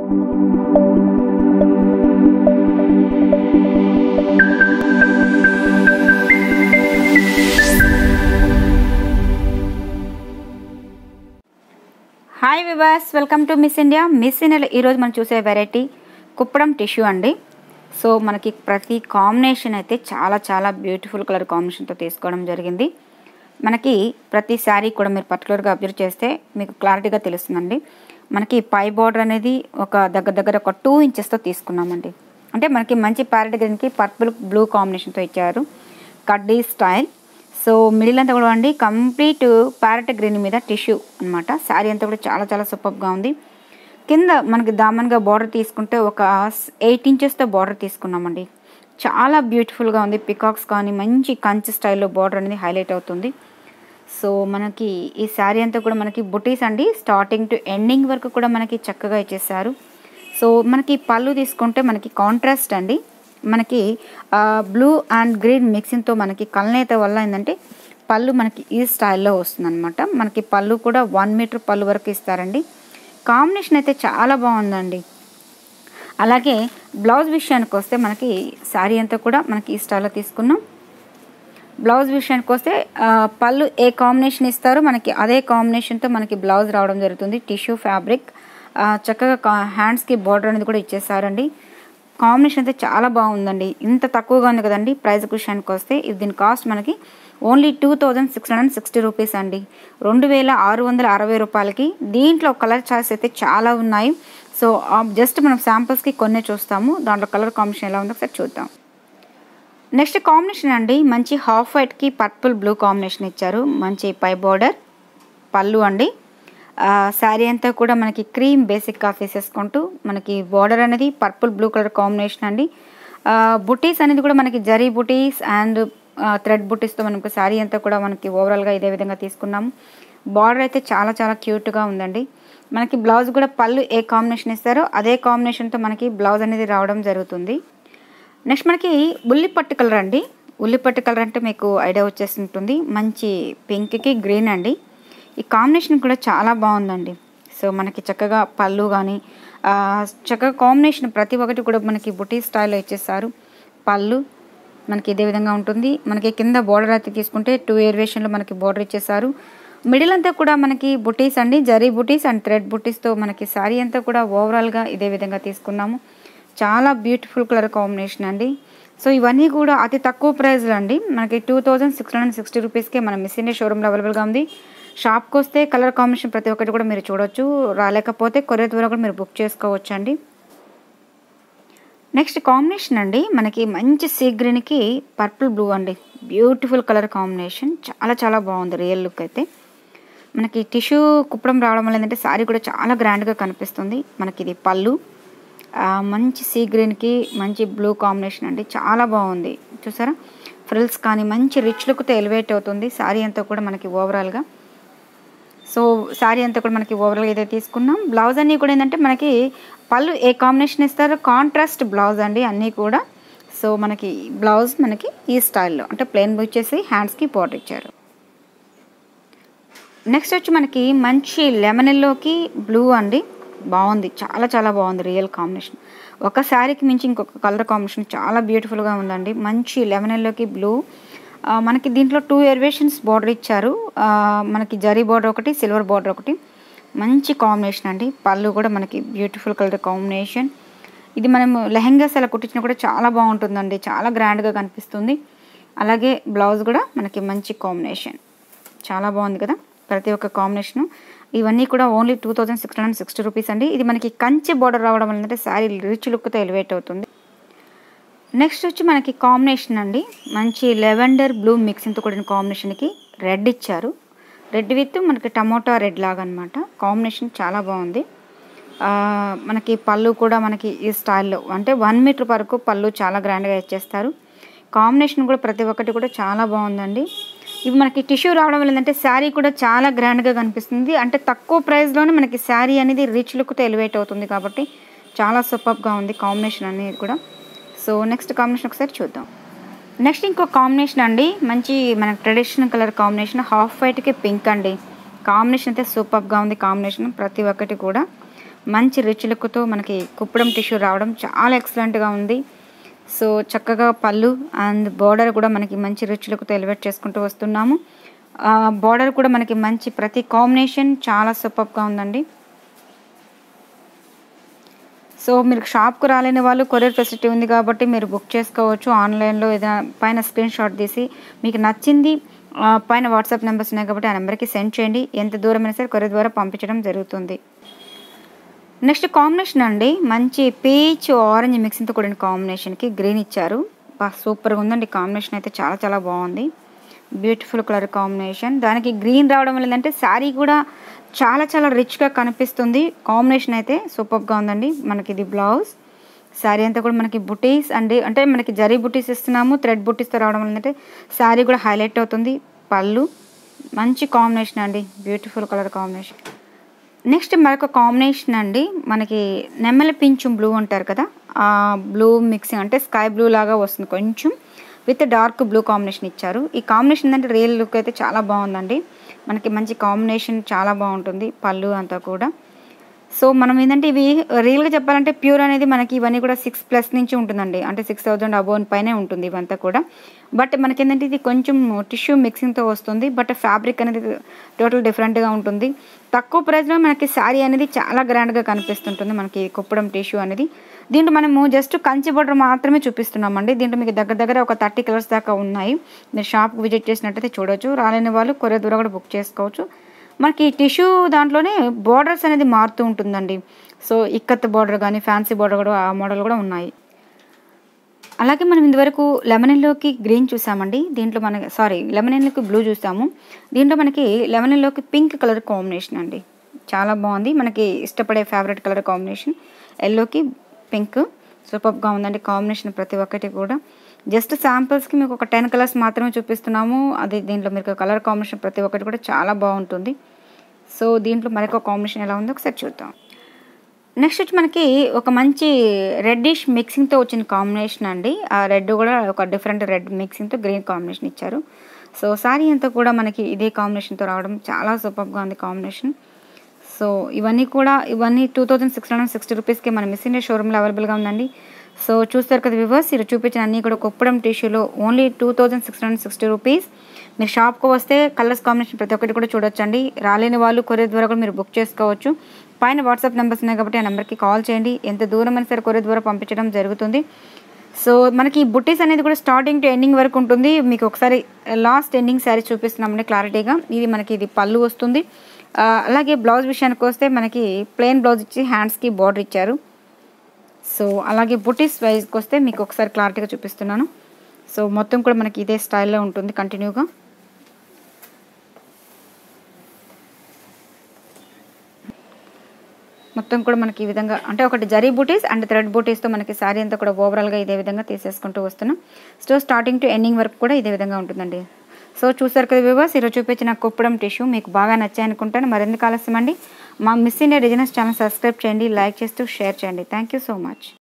Hi viewers, welcome to miss India. Miss ఇండియాలో ఈరోజు మనం చూసే వెరైటీ కుప్పడం టిష్యూ అండి. సో మనకి ప్రతి కాంబినేషన్ అయితే చాలా బ్యూటిఫుల్ కలర్ కాంబినేషన్తో తీసుకోవడం జరిగింది. మనకి ప్రతి శారీ కూడా మీరు పర్టికులర్గా అబ్జర్వ్ చేస్తే మీకు క్లారిటీగా తెలుస్తుందండి. మనకి పై బార్డర్ అనేది ఒక దగ్గర ఒక 2 ఇంచెస్తో తీసుకున్నామండి. అంటే మనకి మంచి ప్యారెట్ గ్రీన్కి పర్పుల్ బ్లూ కాంబినేషన్తో ఇచ్చారు. కడ్డీ స్టైల్. సో మిడిల్ అంతా కూడా అండి కంప్లీట్ ప్యారెట్ గ్రీన్ మీద టిష్యూ అనమాట. శారీ అంతా కూడా చాలా సూపర్గా ఉంది. కింద మనకి దామన్గా బార్డర్ తీసుకుంటే ఒక 8 ఇంచెస్తో బార్డర్ తీసుకున్నామండి. చాలా బ్యూటిఫుల్గా ఉంది. పికాక్స్ కానీ మంచి కంచి స్టైల్లో బార్డర్ అనేది హైలైట్ అవుతుంది. సో మనకి ఈ శారీ అంతా కూడా మనకి బుటీస్ అండి. స్టార్టింగ్ టు ఎండింగ్ వరకు కూడా మనకి చక్కగా ఇచ్చేసారు. సో మనకి పళ్ళు తీసుకుంటే మనకి కాంట్రాస్ట్ అండి. మనకి బ్లూ అండ్ గ్రీన్ మిక్సింగ్తో మనకి కల్నేత వల్ల ఏంటంటే పళ్ళు మనకి ఈ స్టైల్లో వస్తుందన్నమాట. మనకి పళ్ళు కూడా 1 మీటర్ పళ్ళు వరకు ఇస్తారండి. కాంబినేషన్ అయితే చాలా బాగుందండి. అలాగే బ్లౌజ్ విషయానికి వస్తే మనకి శారీ అంతా కూడా మనకి ఈ స్టైల్లో తీసుకున్నాం. బ్లౌజ్ విషయానికి వస్తే పళ్ళు ఏ కాంబినేషన్ ఇస్తారో మనకి అదే కాంబినేషన్తో మనకి బ్లౌజ్ రావడం జరుగుతుంది. టిష్యూ ఫ్యాబ్రిక్ చక్కగా హ్యాండ్స్కి బార్డర్ అనేది కూడా ఇచ్చేసారండి. కాంబినేషన్ అయితే చాలా బాగుందండి. ఇంత తక్కువగా ఉంది కదండి. ప్రైస్ విషయానికి వస్తే దీని కాస్ట్ మనకి ఓన్లీ 2660 రూపీస్ అండి. 2660 రూపాయలకి. దీంట్లో కలర్ చాయిస్ అయితే చాలా ఉన్నాయి. సో జస్ట్ మనం శాంపుల్స్కి కొన్ని చూస్తాము. దాంట్లో కలర్ కాంబినేషన్ ఎలా ఉందో ఒకసారి చూద్దాం. నెక్స్ట్ కాంబినేషన్ అండి మంచి హాఫ్ వైట్కి పర్పుల్ బ్లూ కాంబినేషన్ ఇచ్చారు. మంచి పై బార్డర్ పళ్ళు అండి. శారీ అంతా కూడా మనకి క్రీమ్ బేసిక్గా వేసేసుకుంటూ మనకి బార్డర్ అనేది పర్పుల్ బ్లూ కలర్ కాంబినేషన్ అండి. బుటీస్ అనేది కూడా మనకి జరీ బుటీస్ అండ్ థ్రెడ్ బుటీస్తో మనకు శారీ అంతా కూడా మనకి ఓవరాల్గా ఇదే విధంగా తీసుకున్నాము. బార్డర్ అయితే చాలా క్యూట్గా ఉందండి. మనకి బ్లౌజ్ కూడా పళ్ళు ఏ కాంబినేషన్ ఇస్తారో అదే కాంబినేషన్తో మనకి బ్లౌజ్ అనేది రావడం జరుగుతుంది. నెక్స్ట్ మనకి ఉల్లిపట్టు కలర్ అండి. ఉల్లిపట్టు కలర్ అంటే మీకు ఐడియా వచ్చేస్తుంటుంది. మంచి పింక్కి గ్రీన్ అండి. ఈ కాంబినేషన్ కూడా చాలా బాగుందండి. సో మనకి చక్కగా పళ్ళు కానీ చక్కగా కాంబినేషన్ ప్రతి ఒక్కటి కూడా మనకి బుటీ స్టైల్లో ఇచ్చేసారు. పళ్ళు మనకి ఇదే విధంగా ఉంటుంది. మనకి కింద బార్డర్ అయితే తీసుకుంటే 2 వేరియేషన్లో మనకి బార్డర్ ఇచ్చేసారు. మిడిల్ అంతా కూడా మనకి బుటీస్ అండి. జరీ బుటీస్ అండ్ థ్రెడ్ బుటీస్తో మనకి శారీ అంతా కూడా ఓవరాల్గా ఇదే విధంగా తీసుకున్నాము. చాలా బ్యూటిఫుల్ కలర్ కాంబినేషన్ అండి. సో ఇవన్నీ కూడా అతి తక్కువ ప్రైస్లో అండి. మనకి 2660 రూపీస్కే మన మిస్ ఇండియా షోరూమ్లో అవైలబుల్గా ఉంది. షాప్కి వస్తే కలర్ కాంబినేషన్ ప్రతి ఒక్కటి కూడా మీరు చూడొచ్చు. రాలేకపోతే కొరియర్ ద్వారా కూడా మీరు బుక్ చేసుకోవచ్చు అండి. నెక్స్ట్ కాంబినేషన్ అండి మనకి మంచి సీ గ్రీన్కి పర్పుల్ బ్లూ అండి. Beautiful colour combination. చాలా బాగుంది రియల్ లుక్ అయితే. మనకి టిష్యూ కుప్పడం రావడం వల్ల ఏంటంటే శారీ కూడా చాలా గ్రాండ్గా కనిపిస్తుంది. మనకి ఇది పళ్ళు మంచి సీ గ్రీన్కి మంచి బ్లూ కాంబినేషన్ అండి. చాలా బాగుంది. చూసారా ఫ్రిల్స్ కానీ మంచి రిచ్ లుక్తో ఎలివేట్ అవుతుంది శారీ అంతా కూడా మనకి ఓవరాల్గా. సో శారీ అంతా కూడా మనకి ఓవరాల్గా అయితే తీసుకున్నాం. బ్లౌజ్ అన్నీ కూడా ఏంటంటే మనకి పళ్ళు ఏ కాంబినేషన్ ఇస్తారో కాంట్రాస్ట్ బ్లౌజ్ అండి అన్నీ కూడా. సో మనకి బ్లౌజ్ మనకి ఈ స్టైల్లో అంటే ప్లెయిన్ వచ్చేసి హ్యాండ్స్కి బార్డర్ ఇచ్చారు. నెక్స్ట్ వచ్చి మనకి మంచి లెమన్ ఎల్లోకి బ్లూ అండి. బాగుంది. చాలా బాగుంది రియల్ కాంబినేషన్. ఒక శారీకి మించి ఇంకొక కలర్ కాంబినేషన్ చాలా బ్యూటిఫుల్గా ఉందండి. మంచి లెమన్ ఎల్లోకి బ్లూ. మనకి దీంట్లో 2 వేరియేషన్స్ బార్డర్ ఇచ్చారు. మనకి జరీ బార్డర్ ఒకటి, సిల్వర్ బార్డర్ ఒకటి. మంచి కాంబినేషన్ అండి. పళ్ళు కూడా మనకి బ్యూటిఫుల్ కలర్ కాంబినేషన్. ఇది మనం లెహెంగాస్ అలా కుట్టించినా కూడా చాలా బాగుంటుందండి. చాలా గ్రాండ్గా కనిపిస్తుంది. అలాగే బ్లౌజ్ కూడా మనకి మంచి కాంబినేషన్. చాలా బాగుంది కదా ప్రతి ఒక్క కాంబినేషను. ఇవన్నీ కూడా ఓన్లీ 2660 రూపీస్ అండి. ఇది మనకి కంచి బార్డర్ రావడం వల్ల ఏంటంటే శారీ రిచ్ లుక్తో ఎలివేట్ అవుతుంది. నెక్స్ట్ వచ్చి మనకి కాంబినేషన్ అండి మంచి లెవెండర్ బ్లూ మిక్సింగ్తో కూడిన కాంబినేషన్కి రెడ్ ఇచ్చారు. రెడ్ విత్ మనకి టమోటా రెడ్ లాగా అనమాట. కాంబినేషన్ చాలా బాగుంది. మనకి పళ్ళు కూడా మనకి ఈ స్టైల్లో అంటే 1 మీటర్ వరకు పళ్ళు చాలా గ్రాండ్గా ఇచ్చేస్తారు. కాంబినేషన్ కూడా ప్రతి ఒక్కటి కూడా చాలా బాగుందండి. ఇవి మనకి టిష్యూ రావడం వల్ల ఏంటంటే శారీ కూడా చాలా గ్రాండ్గా కనిపిస్తుంది. అంటే తక్కువ ప్రైస్లోనే మనకి శారీ అనేది రిచ్ లుక్తో ఎలివేట్ అవుతుంది కాబట్టి చాలా సూపర్గా ఉంది కాంబినేషన్ అనేది కూడా. సో నెక్స్ట్ కాంబినేషన్ ఒకసారి చూద్దాం. నెక్స్ట్ ఇంకో కాంబినేషన్ అండి మంచి మనకి ట్రెడిషనల్ కలర్ కాంబినేషన్ హాఫ్ వైట్కి పింక్ అండి. కాంబినేషన్ అయితే సూపర్గా ఉంది. కాంబినేషన్ ప్రతి ఒక్కటి కూడా మంచి రిచ్ లుక్తో మనకి కుప్పడం టిష్యూ రావడం చాలా ఎక్సలెంట్గా ఉంది. సో చక్కగా పళ్ళు అండ్ బార్డర్ కూడా మనకి మంచి రిచ్ లుక్తో ఎలివేట్ చేసుకుంటూ వస్తున్నాము. బార్డర్ కూడా మనకి మంచి ప్రతి కాంబినేషన్ చాలా సూపర్గా ఉందండి. సో మీరు షాప్కు రాలేని వాళ్ళు కొరియర్ ఫెసిలిటీ ఉంది కాబట్టి మీరు బుక్ చేసుకోవచ్చు. ఆన్లైన్లో ఏదైనా పైన స్క్రీన్ షాట్ తీసి మీకు నచ్చింది పైన వాట్సాప్ నెంబర్స్ ఉన్నాయి కాబట్టి ఆ నెంబర్కి సెండ్ చేయండి. ఎంత దూరమైనా సరే కొరియర్ ద్వారా పంపించడం జరుగుతుంది. నెక్స్ట్ కాంబినేషన్ అండి, మంచి పీచ్ ఆరెంజ్ మిక్సింగ్తో కూడిన కాంబినేషన్కి గ్రీన్ ఇచ్చారు. సూపర్గా ఉందండి. కాంబినేషన్ అయితే చాలా చాలా బాగుంది. Beautiful colour combination. దానికి గ్రీన్ రావడం వల్ల ఏంటంటే శారీ కూడా చాలా చాలా రిచ్గా కనిపిస్తుంది. కాంబినేషన్ అయితే సూపర్గా ఉందండి. మనకి ఇది బ్లౌజ్, శారీ అంతా కూడా మనకి బుటీస్ అండి, అంటే మనకి జరీ బుటీస్ ఇస్తున్నాము. థ్రెడ్ బుటీస్తో రావడం వల్ల ఏంటంటే శారీ కూడా హైలైట్ అవుతుంది. పళ్ళు మంచి కాంబినేషన్ అండి, బ్యూటిఫుల్ కలర్ కాంబినేషన్. నెక్స్ట్ మరొక కాంబినేషన్ అండి, మనకి నెమ్మల పింఛు బ్లూ అంటారు కదా, ఆ బ్లూ మిక్సింగ్ అంటే స్కై బ్లూ లాగా వస్తుంది కొంచెం, విత్ డార్క్ బ్లూ కాంబినేషన్ ఇచ్చారు. ఈ కాంబినేషన్ ఏంటంటే రియల్ లుక్ అయితే చాలా బాగుందండి. మనకి మంచి కాంబినేషన్ చాలా బాగుంటుంది పళ్ళు అంతా కూడా. సో మనం ఏంటంటే ఇవి రియల్గా చెప్పాలంటే ప్యూర్ అనేది మనకి ఇవన్నీ కూడా 6+ నుంచి ఉంటుందండి, అంటే 6000 అబోవ్ పైనే ఉంటుంది ఇవంతా కూడా. బట్ మనకి ఏంటంటే ఇది కొంచెం టిష్యూ మిక్సింగ్తో వస్తుంది, బట్ ఫ్యాబ్రిక్ అనేది టోటల్ డిఫరెంట్గా ఉంటుంది. తక్కువ ప్రైస్లో మనకి శారీ అనేది చాలా గ్రాండ్గా కనిపిస్తుంటుంది మనకి కుప్పడం టిష్యూ అనేది. దీంట్లో మనము జస్ట్ కంచి బోర్డర్ మాత్రమే చూపిస్తున్నామండి. దీంట్లో మీకు దగ్గర ఒక 30 కలర్స్ దాకా ఉన్నాయి. మీరు షాప్కి విజిట్ చేసినట్టయితే చూడవచ్చు. రాలేని వాళ్ళు కొరియర్ ద్వారా కూడా బుక్ చేసుకోవచ్చు. మనకి టిష్యూ దాంట్లోనే బోర్డర్స్ అనేది మారుతూ ఉంటుందండి. సో ఇక్కత్ బోర్డర్ కానీ ఫ్యాన్సీ బోర్డర్ కూడా ఆ మోడల్ కూడా ఉన్నాయి. అలాగే మనం ఇంతవరకు లెమనెల్లోకి గ్రీన్ చూసామండి. దీంట్లో లెమనెల్లోకి బ్లూ చూసాము. దీంట్లో మనకి లెమనెల్లోకి పింక్ కలర్ కాంబినేషన్ అండి, చాలా బాగుంది. మనకి ఇష్టపడే ఫేవరెట్ కలర్ కాంబినేషన్ ఎల్లోకి పింక్. సూపర్గా ఉందండి కాంబినేషన్ ప్రతి ఒక్కటి కూడా. జస్ట్ శాంపిల్స్కి మీకు ఒక 10 కలర్స్ మాత్రమే చూపిస్తున్నాము. అది దీంట్లో మీకు కలర్ కాంబినేషన్ ప్రతి ఒక్కటి కూడా చాలా బాగుంటుంది. సో దీంట్లో మరొక కాంబినేషన్ ఎలా ఉందో ఒకసారి చూద్దాం. నెక్స్ట్ వచ్చి మనకి ఒక మంచి రెడ్డిష్ మిక్సింగ్తో వచ్చిన కాంబినేషన్ అండి. ఆ రెడ్ కూడా ఒక డిఫరెంట్ రెడ్ మిక్సింగ్తో గ్రీన్ కాంబినేషన్ ఇచ్చారు. సో శారీ అంతా కూడా మనకి ఇదే కాంబినేషన్తో రావడం చాలా సూపర్గా ఉంది కాంబినేషన్. సో ఇవన్నీ 2660 రూపీస్కి మన మిస్ ఇండియా షోరూమ్లో అవైలబుల్గా ఉందండి. సో చూస్తారు కదా వ్యూవర్స్, ఇది చూపించిన అన్నీ కూడా కుప్పడం టిష్యూలో ఓన్లీ 2660 రూపీస్. మీరు షాప్కి వస్తే కలర్స్ కాంబినేషన్ ప్రతి ఒక్కటి కూడా చూడొచ్చండి. రాలేని వాళ్ళు కొరియర్ ద్వారా కూడా మీరు బుక్ చేసుకోవచ్చు. పైన వాట్సాప్ నెంబర్స్ ఉన్నాయి కాబట్టి ఆ నెంబర్కి కాల్ చేయండి. ఎంత దూరమైనా సరే కొరియర్ ద్వారా పంపించడం జరుగుతుంది. సో మనకి బుట్టీస్ అనేది కూడా స్టార్టింగ్ టు ఎండింగ్ వరకు ఉంటుంది. మీకు ఒకసారి లాస్ట్ ఎండింగ్ శారీ చూపిస్తున్నామండి క్లారిటీగా. ఇది పళ్ళు వస్తుంది. అలాగే బ్లౌజ్ విషయానికి వస్తే మనకి ప్లెయిన్ బ్లౌజ్ ఇచ్చి హ్యాండ్స్కి బార్డర్ ఇచ్చారు. సో అలాగే బుటీస్ వైజ్కి వస్తే మీకు ఒకసారి క్లారిటీగా చూపిస్తున్నాను. సో మొత్తం కూడా మనకి ఇదే స్టైల్లో ఉంటుంది కంటిన్యూగా. మొత్తం కూడా మనకి ఈ విధంగా అంటే ఒకటి జరీ బూటీస్ అండ్ థ్రెడ్ బూటీస్తో మనకి శారీ అంతా కూడా ఓవరాల్గా ఇదే విధంగా తీసేసుకుంటూ వస్తున్నాం. సో స్టార్టింగ్ టు ఎండింగ్ వరకు కూడా ఇదే విధంగా ఉంటుందండి. సో చూసారు కదా వ్యూవర్స్, ఈరోజు చూపించిన కుప్పడం టిష్యూ మీకు బాగా నచ్చాయనుకుంటాను. మరెందుకు ఆలస్యం అండి, మా miss India designers channel subscribe చేయండి, లైక్ చేస్తూ షేర్ చేయండి. Thank you so much.